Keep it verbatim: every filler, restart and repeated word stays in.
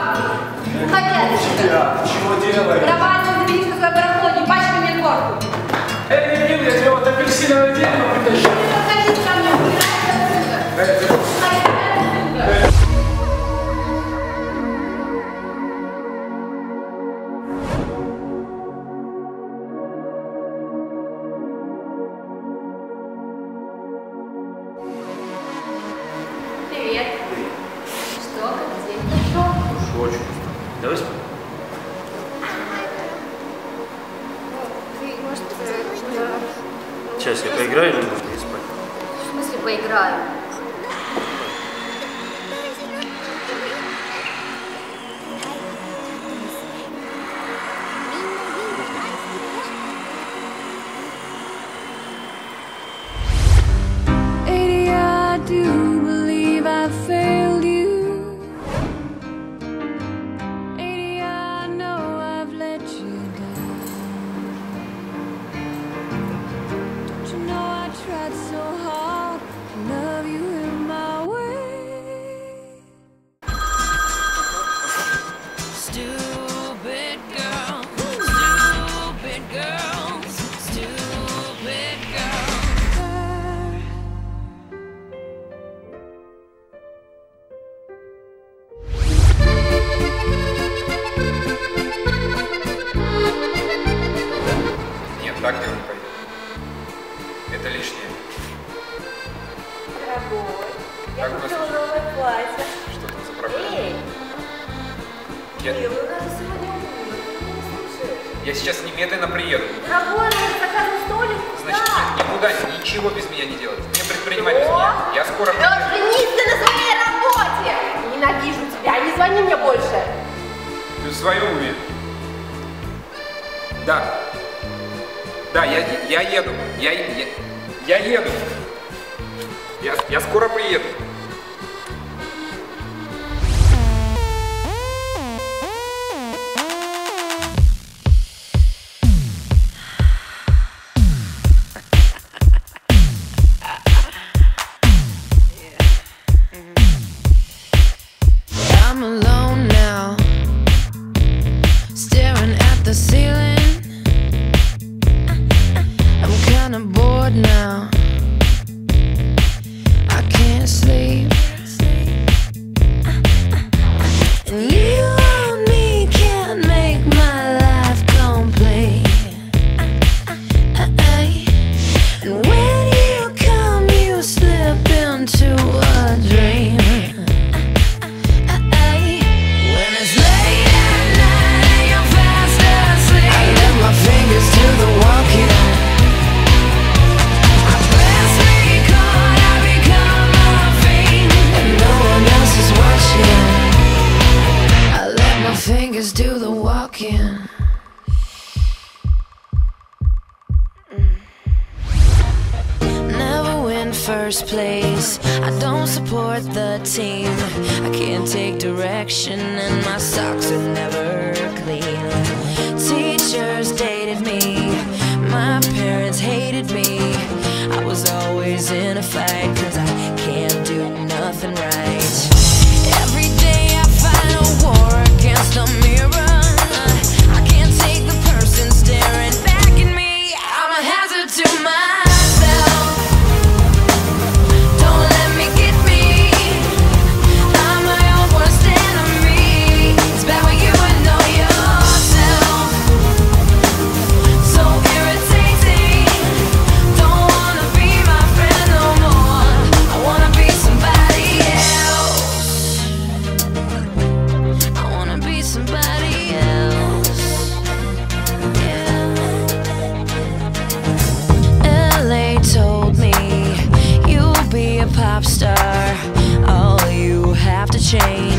Уходи отсюда. Чего делаешь? Давай, заберись на свой барахло, не пачкай мне горку. Эй, не я тебе вот апельсиновое дерево притащу. Ты заходи ко мне, убирайся отсюда. Привет. Что, как день прошел? Уж очень устал. Давай спать. Ты, может, да. Сейчас я поиграю или можно и спать? В смысле поиграю? Adia, I do believe I failed you. Adia, I know I've let you down. Don't you know I tried so hard to love you in my way? Stupid girl, stupid girls, stupid girl. Нет, так я не пойду. Это лишнее. Дорогой, я Как купила вас- новое платье. Что там за проблема? Эй, Я, милый, надо сегодня ужинать, ты не слышишь? я сейчас немедленно приеду. Дорогой, надо заказывать столик. Значит, Да. никуда, ничего без меня не делать. Мне предпринимать без Что? меня. Я скоро приеду. Женись ты на своей работе! Ненавижу тебя, не звони мне больше. Ты в своем уме? Да. Да, я, я еду. Я, я, я еду. Я, я скоро приеду. I'm alone now, staring at the ceiling. I'm kinda bored now. I can't sleep. And you and me can't make my life complete. And when you come, you slip into a dream. When it's late at night and you're fast asleep, I let my fingers do the walking. I press record, I become a fiend, and no one else is watching. I let my fingers do the walking. Never win first place, I don't support the team. I can't take direction and my socks are never clean. Teachers dated me, my parents hated me. I was always in a fight cause I can't do nothing right. Every day I fight a war against a mirror. I can't take the person staring back at me. I'm a hazard to myself. Don't let me get me. I'm my own worst enemy. It's bad when you know yourself. So irritating. Don't wanna be my friend no more. I wanna be somebody else. I wanna be somebody else. Yeah. L A told me you'll be a pop star. All you have to change